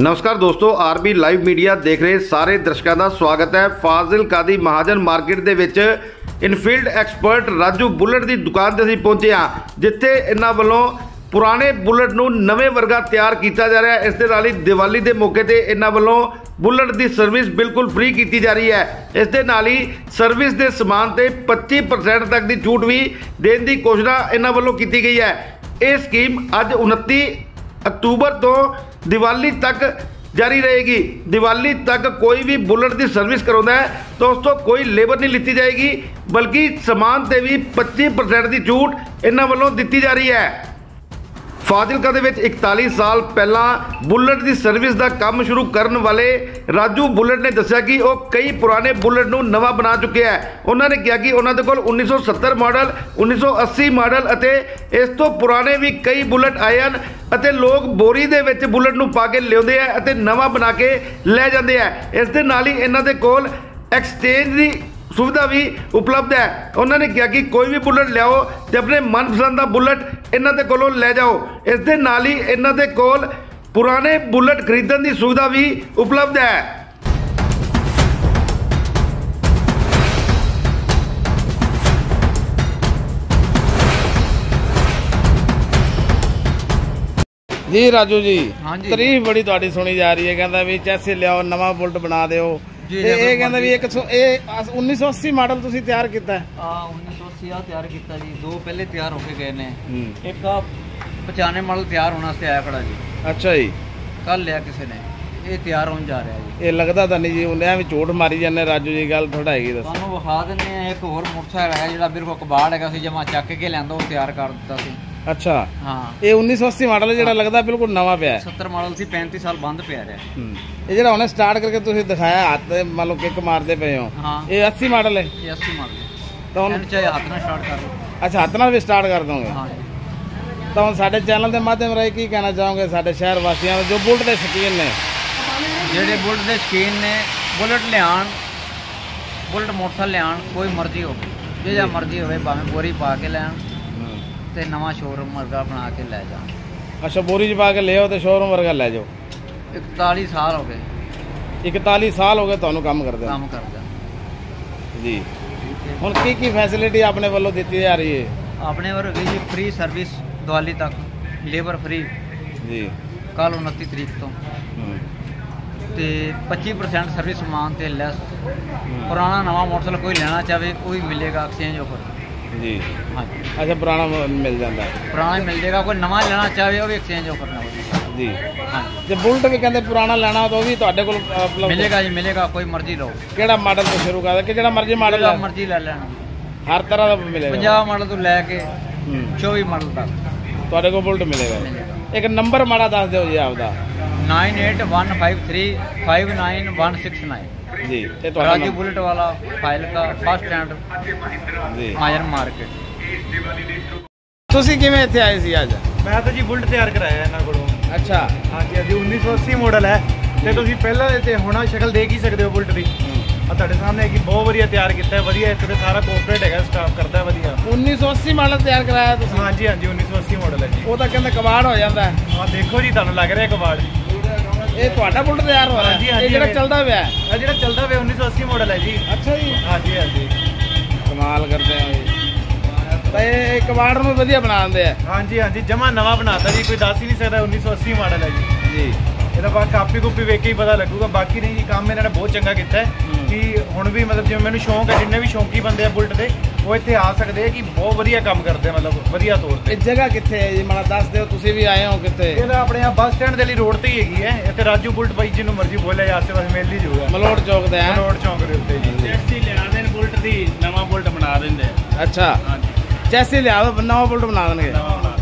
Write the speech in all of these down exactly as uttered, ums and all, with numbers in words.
नमस्कार दोस्तों, RB live media देख रहे सारे दर्शकों का स्वागत है। फाजिलका दी महाजन मार्केट दे विच इनफील्ड एक्सपर्ट राजू बुलेट की दुकान ते असीं पहुंचे हाँ, जिथे इन्हां वल्लों पुराने बुलेट नूं नवे वर्गा तैयार किया जा रहा है। इस दे नाल ही दिवाली के मौके ते इन्हां वल्लों बुलेट की सर्विस बिल्कुल फ्री की जा रही है। इस दे नाल ही सर्विस के समान ते पच्चीस परसेंट तक की छूट भी देने की घोषणा इन्हां वल्लों की गई है। ये स्कीम अज उनती अक्तूबर तो दिवाली तक जारी रहेगी। दिवाली तक कोई भी बुलेट की सर्विस करवाता है तो उसको कोई लेबर नहीं लीती जाएगी, बल्कि समान से भी पच्चीस परसेंट की छूट इन्हां वल्लों दी जा रही है। फाजिलका दे विच इकताली साल पहला बुलेट की सर्विस का काम शुरू करने वाले राजू बुलेट ने दस्सिया कि वो कई पुराने बुलेट नूं नवा बना चुके हैं। उन्होंने कहा कि उन्होंने कोल उन्नीस सौ सत्तर मॉडल, उन्नीस सौ अस्सी मॉडल अते इस तो पुराने भी कई बुलेट आए हैं अते लोग बोरी दे विच बुलेट नूं पा के लियाउंदे हैं अते नवा बना के लै जांदे हैं। इस दे नाल ही इन्हां दे कोल एक्सचेंज की सुविधा भी उपलब्ध है। उन्होंने कहा कि कोई भी बुलेट लियाओ तो अपने मनपसंद का बुलेट इन्हां दे कोलों लै जाओ। इस दे नाल ही इन्हां दे कोल पुराने बुलेट खरीदने की सुविधा भी उपलब्ध है। जी राजू जी, हाँ जी, तारीफ बड़ी तुहाडी सुनी जा रही है। कहता भी चैसी लियाओ, नवा बुलेट बना दिओ। ये कहता भी एक उन्नीस सौ अस्सी मॉडल तुसी तैयार किया है? हाँ, उन्नीस सौ अस्सी तैयार किया जी। दो पहले तैयार होके गए ने, एक पचानवे मॉडल तैयार होने से आया खड़ा जी। अच्छा जी, कल लिया किसी ने, ये तैयार होने जा रहा है जी। ये लगता तो नहीं जी, उन्हें भी झूठ मारी जाने। राजू जी गल थोड़ा हैगी दस तुहानू विखा दिंदे आ। एक होर मोटरसाइकिल है जिहड़ा मेरे को कबाड़ हैगा सी, जमा चक के लिआंदा वो तैयार कर दिता सी। अच्छा हाँ, ये उन्नीस सौ अस्सी मॉडल है, लगता बिल्कुल नवा पिया है। सत्तर मॉडल सी, पैंतीस साल बंद पिया रहा। ये जो हमने स्टार्ट करके तुसी दिखाया हाथ मान लो किक मारते पे हो, हाँ, ये अस्सी मॉडल है। ये अस्सी मॉडल तो हम चाहे हाथ ना स्टार्ट कर लो। अच्छा, हाथ नाल भी स्टार्ट कर दोगे? हाँ, तो हम साडे चैनल के माध्यम राही की कहना चाहोगे साडे शहर वासियों जो बुलेट के शौकीन ने, जेडे बुलेट के शौकीन ने, बुलेट लियान, बुलेट मोटरसाइकिल लियान, कोई मर्जी हो, जो मर्जी हो, भावें बोरी पा के लैन ते नवा शोरूम वर्गा बना के लै जा। अच्छा, बोरी च पा के ले आओ तो शोरूम वर्गा लै जाओ। इकताली साल हो गए इकताली साल हो गए तुहानू काम करदे काम करदा जी। हुण की की फैसिलिटी अपने वालों दी जा रही है? अपने वर जी फ्री सर्विस दिवाली तक, लेबर फ्री जी। कल उनती तरीक तो ते पच्चीस परसेंट सर्विस समान ते लैस। पुराना नवा मोटरसाइकिल कोई लेना चाहे वो भी मिलेगा एक्सचेंज ऑफर जी। हाँ, अच्छा, पुराना मिल जाता है? पुराना ही मिल जाएगा। कोई नवा लेना चाहे वो भी एक्सचेंज ऑफर ना जी। हाँ, जो बुलेट भी कहते पुराना लेना तो भी तुहाडे कोल मिलेगा जी, मिलेगा। कोई मर्जी लो, केड़ा मॉडल तो शुरू कर कि जेड़ा मर्जी मॉडल मर्जी ले लेना, हर तरह का मिलेगा। पंजाब मॉडल तो लैके चौबीस मॉडल तक तुहाडे कोल बुलेट मिलेगा। एक नंबर माड़ा दस दो जी आपदा। Nine eight one five three five nine one six nine जी। राजू बुलेट वाला फाइल का फर्स्ट स्टैंड जी, महाजन मार्केट। ਤੁਸੀਂ ਕਿਵੇਂ ਇੱਥੇ ਆਏ ਸੀ ਅੱਜ? मैं तो जी बुलेट तैयार कराया ਇਹਨਾਂ ਕੋਲੋਂ। ਅੱਛਾ, हाँ जी, अभी उन्नीस सौ अस्सी मॉडल है ਤੇ ਤੁਸੀਂ ਪਹਿਲਾਂ ਤੇ ਹੁਣ ਸ਼ਕਲ ਦੇਖ ਹੀ ਸਕਦੇ ਹੋ ਬੁਲਟ ਦੀ। ਆ ਤੁਹਾਡੇ ਸਾਹਮਣੇ ਕਿ ਬਹੁਤ ਵਧੀਆ ਤਿਆਰ ਕੀਤਾ ਹੈ, ਵਧੀਆ ਇੱਥੇ ਤੇ ਸਾਰਾ ਕੋਆਪਰੇਟ ਹੈਗਾ, ਸਟਾਫ ਕਰਦਾ ਹੈ ਵਧੀਆ। उन्नीस सौ अस्सी ਮਾਡਲ ਤਿਆਰ ਕਰਾਇਆ ਤੁਸੀਂ? हाँ जी, हाँ जी, उन्नीस सौ अस्सी मॉडल है जी। ਉਹ ਤਾਂ ਕਹਿੰਦੇ ਕਬਾੜ ਹੋ ਜਾਂਦਾ ਹੈ। ਆ ਦੇਖੋ ਜੀ, ਤੁਹਾਨੂੰ ਲੱਗ ਰਿਹਾ ਕਬਾੜ। ਇਹ ਤੁਹਾਡਾ ਬੁਲਟ ਤਿਆਰ ਹੋ ਰਿਹਾ ਹੈ? ਇਹ ਜਿਹੜਾ ਚੱਲਦਾ ਪਿਆ ਹੈ? ਇਹ ਜਿਹੜਾ ਚੱਲਦਾ ਪਿਆ उन्नीस सौ अस्सी मॉडल है जी। ਅੱਛਾ ਜੀ, हाँ जी, हाँ जी, ਕਮਾਲ ਕਰਦੇ ਹੋ ਜੀ। ਤਾਂ ਇਹ ਕਬਾੜ ਨੂੰ ਵਧੀਆ ਬਣਾ ਦਿੰਦੇ ਆ? हाँ जी, हाँ जी, जमा नवा बनाता जी, कोई दस ही नहीं सकता। उन्नीस सौ अस्सी मॉडल है जी ਜੀ। ਇਹਦਾ ਬਾਅਦ ਕਾਪੀ ਕੁਪੀ ਵੇਖ ਕੇ ਹੀ ਪਤਾ ਲੱਗੂਗਾ। ਬਾਕੀ ਨਹੀਂ ਜੀ, ਕੰਮ ਇਹਨਾਂ ਨੇ ਬਹੁਤ ਚੰਗਾ ਕੀਤਾ ਹੈ ਕਿ ਹੁਣ ਵੀ ਮਤਲਬ ਜਿਵੇਂ ਮੈਨੂੰ ਸ਼ੌਂਕ ਹੈ, ਜਿੰਨੇ ਵੀ ਸ਼ੌਂਕੀ ਬੰਦੇ ਆ ਬੁਲਟ ਦੇ ਉਹ ਇੱਥੇ ਆ ਸਕਦੇ ਆ ਕਿ ਬਹੁਤ ਵਧੀਆ ਕੰਮ ਕਰਦੇ ਆ, ਮਤਲਬ ਵਧੀਆ ਤੌਰ ਤੇ। ਇਹ ਜਗ੍ਹਾ ਕਿੱਥੇ ਹੈ ਜੀ, ਮੈਨੂੰ ਦੱਸ ਦਿਓ। ਤੁਸੀਂ ਵੀ ਆਏ ਹੋ ਕਿੱਥੇ? ਇਹਦਾ ਆਪਣੇ ਆ ਬੱਸ ਸਟੈਂਡ ਦੇ ਲਈ ਰੋਡ ਤੇ ਹੀ ਹੈਗੀ ਹੈ। ਇੱਥੇ ਰਾਜੂ ਬੁਲਟ ਬਾਈ ਜਿਹਨੂੰ ਮਰਜ਼ੀ ਬੋਲਿਆ ਜਾ, ਆਸੇ ਪਾਸੇ ਮਿਲ ਹੀ ਜਾਊਗਾ। ਮਲੋੜ ਚੌਕ ਤੇ ਹੈ? ਮਲੋੜ ਚੌਂਕ ਦੇ ਉੱਤੇ ਜੀ। ਚੈਸੀ ਲਿਆ ਦੇਣ ਬੁਲਟ ਦੀ, ਨਵਾਂ ਬੁਲਟ ਬਣਾ ਦਿੰਦੇ। ਅੱਛਾ, ਚੈਸੀ ਲਿਆ ਦੋ, ਨਵਾਂ ਬੁਲਟ ਬਣਾ ਦੇਣਗੇ।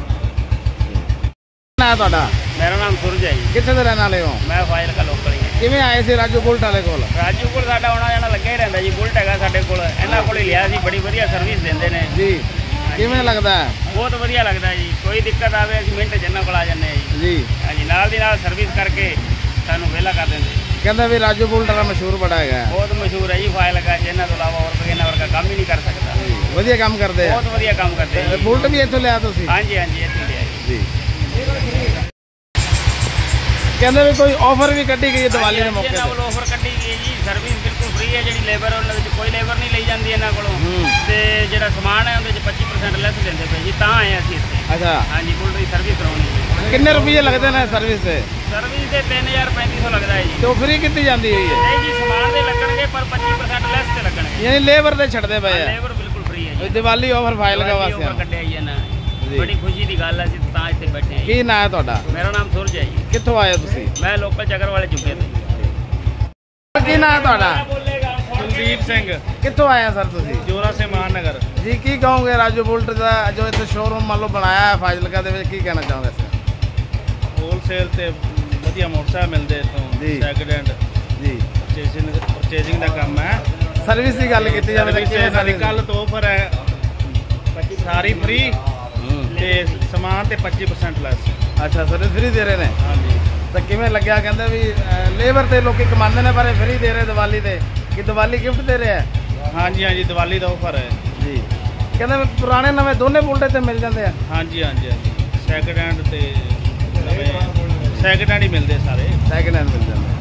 ਨਾ ਤੁਹਾਡਾ? ਮੇਰਾ ਨਾਮ ਸੁਰਜ ਹੈ ਜੀ। ਕਿੱਥੇ ਦੇ ਰਹਿਣ ਵਾਲੇ ਹੋ? ਮੈਂ ਫਾਜ਼ਿਲਕਾ ਲੋਕਲ ਹੀ ਹਾਂ। ਕਿਵੇਂ ਆਏ ਸੀ ਰਾਜੂ ਬੁਲਟ ਵਾਲੇ ਕੋਲ? ਰਾਜੂ ਕੋਲ ਸਾਡਾ ਆਉਣਾ ਜਾਣਾ ਲੱਗਿਆ ਹੀ ਰਹਿੰਦਾ ਜੀ। ਬੁਲਟ ਹੈਗਾ ਸਾਡੇ ਕੋਲ, ਇਹਨਾਂ ਕੋਲ ਹੀ ਲਿਆ ਸੀ। ਬੜੀ ਵਧੀਆ ਸਰਵਿਸ ਦਿੰਦੇ ਨੇ ਜੀ। ਕਿਵੇਂ ਲੱਗਦਾ ਹੈ? ਬਹੁਤ ਵਧੀਆ ਲੱਗਦਾ ਜੀ। ਕੋਈ ਦਿੱਕਤ ਆਵੇ ਅਸੀਂ ਮਿੰਟ ਚ ਇਹਨਾਂ ਕੋਲ ਆ ਜਾਂਦੇ ਹਾਂ ਜੀ। ਜੀ, ਹਾਂਜੀ, ਨਾਲ ਦੀ ਨਾਲ ਸਰਵਿਸ ਕਰਕੇ ਸਾਨੂੰ ਵਿਹਲਾ ਕਰ ਦਿੰਦੇ। ਕਹਿੰਦਾ ਵੀ ਰਾਜੂ ਬੁਲਟ ਦਾ ਮਸ਼ਹੂਰ ਬੜਾ ਹੈਗਾ। ਬਹੁਤ ਮਸ਼ਹੂਰ ਹੈ ਜੀ ਫਾਜ਼ਿਲਕਾ ਚ। ਇਹਨਾਂ ਤੋਂ ਇਲਾਵਾ ਹੋਰ ਕੋਈ ਇਹਨਾਂ ਵਰਗਾ ਕੰਮ ਹੀ ਨਹੀਂ ਕਰ ਸਕਦਾ। ਵਧੀਆ ਕੰਮ ਕਰਦੇ ਆ, ਬਹੁਤ ਵਧੀਆ ਕੰਮ ਕਰਦੇ ਆ। ਬੁਲਟ ਵੀ ਇੱਥੋਂ ਲਿਆ ਤੁਸੀਂ? ਹਾਂਜੀ, ਹਾਂਜੀ, ਇੱਥੇ ਲਿਆ ਜੀ। ਕਹਿੰਦੇ ਵੀ ਕੋਈ ਆਫਰ ਵੀ ਕੱਢੀ ਗਈ ਹੈ ਦੀਵਾਲੀ ਦੇ ਮੌਕੇ ਇਹਨਾਂ ਤੇ। ਵੱਲੋਂ ਆਫਰ ਕੱਢੀ ਗਈ ਹੈ ਜੀ, ਸਰਵਿਸ ਬਿਲਕੁਲ ਫ੍ਰੀ ਹੈ, ਜਿਹੜੀ ਲੇਬਰ ਉਹਨਾਂ ਵਿੱਚ ਕੋਈ ਲੇਬਰ ਨਹੀਂ ਲਈ ਜਾਂਦੀ ਇਹਨਾਂ ਕੋਲੋਂ, ਤੇ ਜਿਹੜਾ ਸਮਾਨ ਹੈ ਉਹਦੇ ਚ ਪੱਚੀ ਪਰਸੈਂਟ ਲੈਸ ਦਿੰਦੇ ਪਏ ਜੀ, ਤਾਂ ਆਏ ਅਸੀਂ ਇੱਥੇ। ਅੱਛਾ, ਹਾਂਜੀ, ਬੁਲਟ ਦੀ ਸਰਵਿਸ ਕਰਾਉਣੀ ਹੈ। ਕਿੰਨੇ ਰੁਪਏ ਲੱਗਦੇ ਨੇ ਸਰਵਿਸ ਦੇ? ਸਰਵਿਸ ਦੇ ਤਿੰਨ ਹਜ਼ਾਰ ਪੈਂਤੀ ਸੌ ਲੱਗਦਾ ਹੈ ਜੀ। ਤੇ ਉਹ ਫ੍ਰੀ ਕੀਤੀ ਜਾਂਦੀ ਹੋਈ ਹੈ, ਨਹੀਂ ਜੀ, ਸਮਾਨ ਦੇ ਲੱਗਣਗੇ ਪਰ ਪੱਚੀ ਪਰਸੈਂਟ ਲੈਸ ਤੇ ਲੱਗਣਗੇ। ਯਾਨੀ ਲੇਬਰ ਦੇ ਛੱਡਦੇ ਪਏ ਆ। ਲੇਬਰ ਬਿਲਕੁਲ ਫ੍ਰੀ ਹੈ ਇਹ ਜੀ। ਦੀਵਾਲੀ ਆਫਰ ਫਾਈਲ ਲਗਾ ਦੀਵਾਲੀ ਵਾਸਤੇ offer ਕੱਢਿਆ ਜੀ ਇਹਨਾਂ ਜੀ। ਨੇ, ਬੜੀ ਖੁਸ਼ੀ ਦੀ ਗੱਲ ਹੈ, ਅਸੀਂ ਤਾਂ ਇੱਥੇ ਬੈਠੇ ਹਾਂ ਜੀ। ਕੀ ਨਾਂ ਹੈ ਤੁਹਾਡਾ? ਮੇਰਾ ਨਾਮ ਸੁਰਜ ਹੈ ਜੀ, ਕਿੱਥੋਂ ਆਏ ਹੋ ਤੁਸੀਂ? ਮੈਂ ਲੋਕਲ ਚੱਕਰ ਵਾਲੇ ਚੁੱਕੇ ਤੇ। ਕੀ ਨਾਂ ਹੈ ਤੁਹਾਡਾ? ਕੁਲਦੀਪ ਸਿੰਘ, ਕਿੱਥੋਂ ਆਏ ਆ ਸਰ ਤੁਸੀਂ? ਜੋਰਾ ਸੇ ਮਾਨਨਗਰ। ਜੀ ਕੀ ਕਹੋਗੇ ਰਾਜੂ ਬੁਲਟ ਦਾ ਜੋ ਇੱਥੇ ਸ਼ੋਰੂਮ ਮੰਨ ਲਓ ਬਣਾਇਆ ਹੈ ਫਾਜ਼ਿਲਕਾ ਦੇ ਵਿੱਚ, ਕੀ ਕਹਿਣਾ ਚਾਹੋਗੇ ਸਰ? ਹੋਲਸੇਲ ਤੇ ਵਧੀਆ ਮੋਟਰਸਾਈਕਲ ਮਿਲਦੇ ਇੱਥੋਂ, ਜੀ। ਸੈਕਿੰਡ ਹੈਂਡ ਜੀ, ਪਰਚੇਸਿੰਗ ਪਰਚੇਸਿੰਗ ਦਾ ਕੰਮ ਹੈ। ਸਰਵਿਸ ਦੀ ਗੱਲ ਕੀਤੀ ਜਾਵੇ ਤਾਂ ਕਿਵੇਂ ਸਾਡੀ ਸਰਵਿਸ? ਕੱਲ ਤੋਂ ਆਫਰ ਹੈ, ਸਾਰੀ ਫ੍ਰੀ ਤੇ ਸਮਾਨ ਤੇ ਪੱਚੀ ਪਰਸੈਂਟ ਲੈਸ। ਅੱਛਾ, ਸਰਵਿਸ ਫ੍ਰੀ ਦੇ ਰਹੇ ਨੇ। ਹਾਂਜੀ, ਤਾਂ ਕਿਵੇਂ ਲੱਗਿਆ? ਕਹਿੰਦੇ ਵੀ ਲੇਬਰ ਤੇ ਲੋਕੀ ਕਮਾਉਂਦੇ ਨੇ ਪਰ ਇਹ ਫ੍ਰੀ ਦੇ ਰਹੇ ਦੀਵਾਲੀ ਤੇ, ਕਿ ਦੀਵਾਲੀ ਗਿਫਟ ਦੇ ਰਹੇ ਆ? ਹਾਂਜੀ ਹਾਂਜੀ, ਦੀਵਾਲੀ ਦਾ ਆਫਰ ਹੈ ਜੀ, ਕਹਿੰਦੇ ਵੀ ਪੁਰਾਣੇ ਨਵੇਂ ਦੋਨੇ ਬੁਲਟ ਤੇ ਮਿਲ ਜਾਂਦੇ ਆ। ਹਾਂਜੀ ਹਾਂਜੀ ਹਾਂਜੀ, ਸੈਕਿੰਡ ਹੈਂਡ ਤੇ ਨਵੇਂ ਸੈਕਿੰਡ ਹੈਂਡ ਹੀ ਮਿਲਦੇ ਸਾਰੇ। ਸੈਕਿੰਡ ਹੈਂਡ ਮਿਲ ਜਾਂਦੇ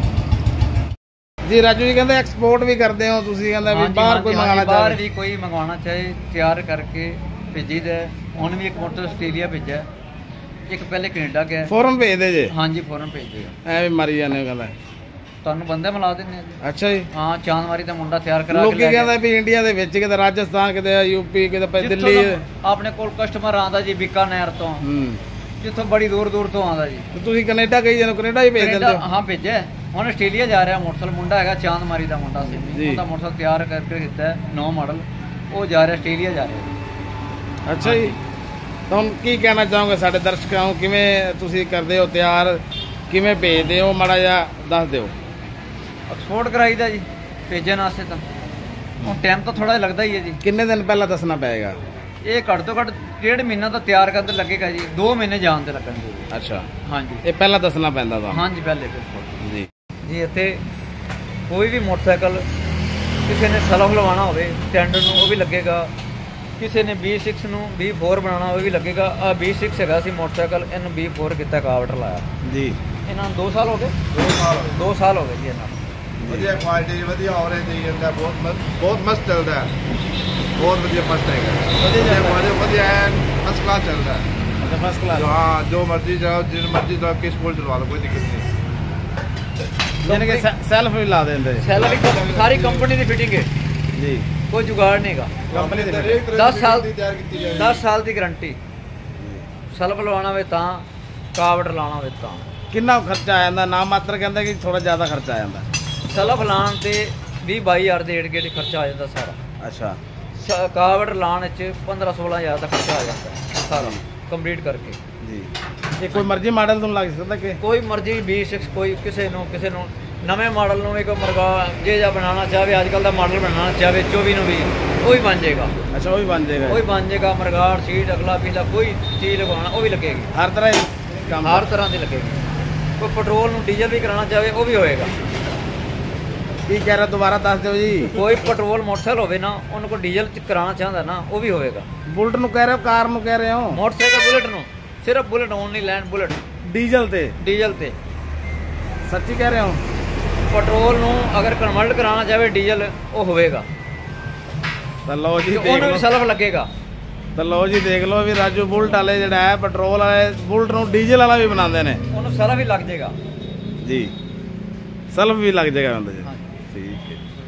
ਜੀ। ਰਾਜੂ ਜੀ ਕਹਿੰਦੇ ਐਕਸਪੋਰਟ ਵੀ ਕਰਦੇ ਹੋ ਤੁਸੀਂ, ਕਹਿੰਦਾ ਵੀ ਬਾਹਰ ਕੋਈ ਮੰਗਾਣਾ ਬਾਹਰ ਚਾਹੇ? ਵੀ ਕੋਈ ਮੰਗਵਾਉਣਾ ਚਾਹੇ ਤਿਆਰ ਕਰਕੇ ਭੇਜੀ ਦਾ। ਹੁਣ ਵੀ ਇੱਕ ਮੋਟਰ ਆਸਟ੍ਰੇਲੀਆ ਭੇਜਿਆ, ਇੱਕ ਪਹਿਲੇ ਕੈਨੇਡਾ ਗਿਆ। ਫੌਰਨ ਭੇਜਦੇ ਜੇ? ਹਾਂਜੀ, ਫੌਰਨ ਭੇਜੇਗਾ। ਐ ਵੀ ਮਾਰੀ ਜਾਂਦੇ ਹੋ ਕਹਿੰਦਾ। ਤੁਹਾਨੂੰ ਬੰਦੇ ਮਿਲਾ ਦਿੰਦੇ ਆ ਜੀ। ਅੱਛਾ ਜੀ। ਹਾਂ, ਚਾਂਦਵਾਰੀ ਦਾ ਮੁੰਡਾ ਤਿਆਰ ਕਰਾ ਕੇ ਲੋਕੀ ਲੈ ਕਹਿੰਦਾ ਵੀ ਇੰਡੀਆ ਦੇ ਵਿੱਚ ਕਿਤੇ ਰਾਜਸਥਾਨ, ਕਿਤੇ ਯੂਪੀ, ਕਿਤੇ ਪ- ਜਿੱਥੋਂ ਦਿੱਲੀ। ਦਾ ਆਪਣੇ ਕੋਲ ਕਸਟਮਰ ਆਉਂਦਾ ਜੀ ਬੀਕਾਨੇਰ ਤੋਂ, ਹੂੰ, ਜਿੱਥੋਂ ਬੜੀ ਦੂਰ ਦੂਰ ਤੋਂ ਆਉਂਦਾ ਜੀ। ਤੇ ਤੁਸੀਂ ਕੈਨੇਡਾ ਕਹੀ ਜਾਂਦੇ, ਕੈਨੇਡਾ ਹੀ ਭੇਜ ਦਿੰਦੇ ਕੈਨੇਡਾ ਹੋ? ਹਾਂ ਭੇਜਿਆ। ਹੁਣ ਆਸਟ੍ਰੇਲੀਆ ਜਾ ਰਿਹਾ ਮੋਟਰਸਾਈਕਲ, ਮੁੰਡਾ ਹੈਗਾ ਚਾਂਦਮਾਰੀ ਦਾ ਮੁੰਡਾ ਸੀ, ਜੀ। ਉਹਦਾ ਮੋਟਰਸਾਈਕਲ ਤਿਆਰ ਕਰਕੇ ਦਿੱਤਾ ਹੈ, ਨੌ ਮਾਡਲ। ਉਹ ਜਾ ਰਿਹਾ ਆਸਟ੍ਰੇਲੀਆ ਜਾ ਰਿਹਾ। ਅੱਛਾ ਜੀ। ਤਾਂ ਹੁਣ ਕੀ ਕਹਿਣਾ ਚਾਹੋਗੇ ਸਾਡੇ ਦਰਸ਼ਕਾਂ ਨੂੰ? ਕਿਵੇਂ ਤੁਸੀਂ ਕਰਦੇ ਹੋ ਤਿਆਰ, ਕਿਵੇਂ ਭੇਜਦੇ ਹੋ, ਮਾੜਾ ਜਿਹਾ ਦੱਸ ਦਿਓ। ਐਕਸਪੋਰਟ ਕਰਾਈਦਾ ਜੀ ਭੇਜਣ ਵਾਸਤੇ। ਤਾਂ ਹੁਣ ਟਾਈਮ ਤਾਂ ਥੋੜਾ ਲੱਗਦਾ ਹੀ ਹੈ ਜੀ। ਕਿੰਨੇ ਦਿਨ ਪਹਿਲਾਂ ਦੱਸਣਾ ਪਏਗਾ? ਇਹ ਘੱਟ ਤੋਂ ਘੱਟ ਡੇਢ ਮਹੀਨਾ ਤਾਂ ਤਿਆਰ ਕਰਨ ਤੇ ਲੱਗੇਗਾ ਜੀ, ਦੋ ਮਹੀਨੇ ਜਾਣ ਤੇ ਲੱਗਣਗੇ। ਅੱਛਾ, ਹਾਂਜੀ ਇਹ ਪਹਿਲਾਂ ਦੱਸਣਾ ਪੈਂਦਾ ਤਾਂ? ਹਾਂਜੀ, ਪਹਿਲੇ ਬਿਲਕੁਲ ਜੀ ਜੀ। ਇੱਥੇ ਕੋਈ ਵੀ ਮੋਟਰਸਾਈਕਲ ਕਿਸੇ ਨੇ ਸਲਫ ਲਵਾਉਣਾ ਹੋਵੇ ਸਟੈਂਡਰਡ ਨੂੰ, ਉਹ ਵੀ ਲੱਗੇਗਾ। ਕਿਸੇ ਨੇ ਬੀ ਸਿਕਸ ਨੂੰ ਬੀ ਫੋਰ ਬਣਾਉਣਾ, ਉਹ ਵੀ ਲੱਗੇਗਾ। ਆ ਬੀ ਸਿਕਸ ਹੈਗਾ ਸੀ ਮੋਟਰਸਾਈਕਲ, ਇਹਨੂੰ ਬੀ ਫੋਰ ਕੀਤਾ, ਕਾਵਟਰ ਲਾਇਆ ਜੀ। ਇਹਨਾਂ ਨੂੰ ਦੋ ਸਾਲ ਹੋ ਗਏ। ਦੋ ਸਾਲ ਦੋ ਸਾਲ ਹੋ ਗਏ ਜੀ ਇਹਨਾਂ ਨੂੰ। ਵਧੀਆ ਕੁਆਲਿਟੀ, ਵਧੀਆ ਔਰੇਂਜ ਦੇਈ ਜਾਂਦਾ, ਬਹੁਤ ਮਸਤ ਬਹੁਤ ਮਸਤ ਚੱਲਦਾ ਹੈ, ਬਹੁਤ ਵਧੀਆ ਮਸਤ ਹੈਗਾ, ਵਧੀਆ ਕੁਆਲਿਟੀ, ਵਧੀਆ ਐਨ ਫਸਟ ਕਲਾਸ ਚੱਲਦਾ ਹੈ। ਅੱਛਾ, ਫਸਟ ਕਲਾਸ। ਹਾਂ, ਜੋ ਮਰਜ਼ੀ ਜਾਓ, ਜਿਨ ਮਰਜ਼ੀ ਜਾਓ, ਕਿਸ ਕੋਲ ਚਲਵਾ ਲਓ, ਕੋਈ ਦਿੱਕਤ ਨਹੀਂ। ਯਾਨੀ ਕਿ ਸੈਲਫ ਵੀ ਲਾ ਦਿੰਦੇ ਜੀ? ਸੈਲਰੀ ਸਾਰੀ ਕੰਪਨੀ ਦੀ ਫਿਟਿੰਗ ਹੈ ਜੀ, ਕੋਈ ਜੁਗਾੜ ਨਹੀਂਗਾ। ਕੰਪਨੀ ਦੇ ਹਰੇਕ ਤਰ੍ਹਾਂ ਦਸ ਦੀ ਸਾਲ ਗੱਡੀ ਤਿਆਰ ਕੀਤੀ ਜਾਏਗੀ। ਦਸ ਸਾਲ ਦੀ ਗਾਰੰਟੀ। ਸਲਫ ਲਵਾਉਣਾ ਹੋਵੇ ਤਾਂ, ਕਾਵਟਰ ਲਾਉਣਾ ਹੋਵੇ ਤਾਂ। ਕਿੰਨਾ ਖਰਚਾ ਆ ਜਾਂਦਾ? ਨਾ ਮਾਤਰ ਕਹਿੰਦਾ ਕਿ ਥੋੜਾ ਜ਼ਿਆਦਾ ਖਰਚਾ ਆ ਜਾਂਦਾ। ਸਲਫ ਲਾਉਣ ਤੇ ਵੀਹ ਬਾਈ ਹਜ਼ਾਰ ਦੇ ਏੜ ਗੇੜ ਖਰਚਾ ਆ ਜਾਂਦਾ ਸਾਰਾ। ਅੱਛਾ, ਸ- ਕਾਵਟਰ ਲਾਉਣ ਵਿੱਚ ਪੰਦਰਾਂ ਸੋਲਾਂ ਹਜ਼ਾਰ ਦਾ ਖਰਚਾ ਆ ਜਾਂਦਾ ਹੈ ਸਾਰਾ ਕੰਪਲੀਟ ਕਰਕੇ। ਜੀ। ਇਹ ਕੋਈ ਮਰਜ਼ੀ ਮਾਡਲ ਤੋਂ ਲੱਗ ਸਕਦਾ ਕਿ? ਕੋਈ ਮਰਜ਼ੀ ਬੀ ਸਿਕਸ, ਕੋਈ ਕਿਸੇ ਨੂੰ ਕਿਸੇ ਨੂੰ ਨਵੇਂ ਮਾਡਲ ਨੂੰ ਇੱਕ ਮਰਗਾ ਜੇ ਜਾਂ ਬਣਾਉਣਾ ਚਾਹਵੇ, ਅੱਜ ਕੱਲ ਦਾ ਮਾਡਲ ਬਣਾਉਣਾ ਚਾਹਵੇ ਚੌਵੀ ਨੂੰ ਵੀ, ਉਹ ਵੀ ਬਣ ਜਾਏਗਾ। ਅੱਛਾ, ਉਹ ਵੀ ਬਣ ਜਾਏਗਾ? ਉਹ ਵੀ ਬਣ ਜਾਏਗਾ। ਮਰਗਾੜ, ਸੀਟ, ਅਗਲਾ ਪਿਛਲਾ ਕੋਈ ਚੀਜ਼ ਲਗਵਾਉਣਾ ਉਹ ਵੀ ਲੱਗੇਗੀ। ਹਰ ਤਰ੍ਹਾਂ ਹੀ ਕੰਮ? ਹਰ ਤਰ੍ਹਾਂ ਦੀ ਲੱਗੇਗੀ। ਕੋਈ ਪੈਟਰੋਲ ਨੂੰ ਡੀਜ਼ਲ ਵੀ ਕਰਾਉਣਾ ਚਾਹਵੇ ਉਹ ਵੀ ਹੋਏਗਾ। ਕੀ ਕਹਿ ਰਹੇ, ਦੁਬਾਰਾ ਦੱਸ ਦਿਓ ਜੀ। ਕੋਈ ਪੈਟਰੋਲ ਮੋਟਰਸਾਈਕਲ ਹੋਵੇ ਨਾ, ਉਹਨੂੰ ਕੋਈ ਡੀਜ਼ਲ ਚ ਕਰਾਉਣਾ ਚਾਹੁੰਦਾ ਨਾ, ਉਹ ਵੀ ਹੋਏਗਾ। ਬੁਲਟ ਨੂੰ ਕਹਿ ਰਹੇ ਹੋ, ਕਾਰ ਨੂੰ ਕਹਿ ਰਹੇ ਹੋ? ਮੋਟਰਸਾਈਕਲ ਬੁਲਟ ਨੂੰ, ਸਿਰਫ ਬੁਲਟ ਓਨਲੀ ਲੈਂਡ ਬੁਲਟ ਡੀਜ਼ਲ ਤੇ? ਡੀਜ਼ਲ ਤੇ। ਸੱਚੀ ਕਹਿ ਰਹੇ ਹੋ? ਪੈਟਰੋਲ ਨੂੰ ਅਗਰ ਕਨਵਰਟ ਕਰਾਉਣਾ ਚਾਹਵੇ ਡੀਜ਼ਲ, ਉਹ ਹੋਵੇਗਾ। ਤਾਂ ਲਓ ਜੀ, ਤੇ ਦੇਖ ਉਹਨੂੰ ਵੀ ਲਓ। ਸਲਫ ਲੱਗੇਗਾ। ਤਾਂ ਲਓ ਜੀ, ਦੇਖ ਲਓ ਵੀ ਰਾਜੂ ਬੁਲਟ ਵਾਲੇ ਜਿਹੜਾ ਹੈ ਪੈਟਰੋਲ ਵਾਲੇ ਬੁਲਟ ਨੂੰ ਡੀਜ਼ਲ ਵਾਲਾ ਵੀ ਬਣਾਉਂਦੇ ਨੇ। ਉਹਨੂੰ ਸਲਫ ਹੀ ਲੱਗ ਜਾਏਗਾ ਜੀ, ਸਲਫ ਵੀ ਲੱਗ ਜਾਏਗਾ ਉਹਦੇ 'ਚ। ਹਾਂਜੀ। ਠੀਕ ਹੈ।